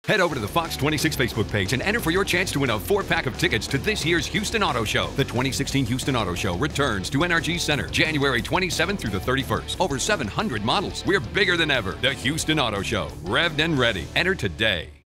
Head over to the Fox 26 Facebook page and enter for your chance to win a 4-pack of tickets to this year's Houston Auto Show. The 2016 Houston Auto Show returns to NRG Center January 27th through the 31st. Over 700 models. We're bigger than ever. The Houston Auto Show. Revved and ready. Enter today.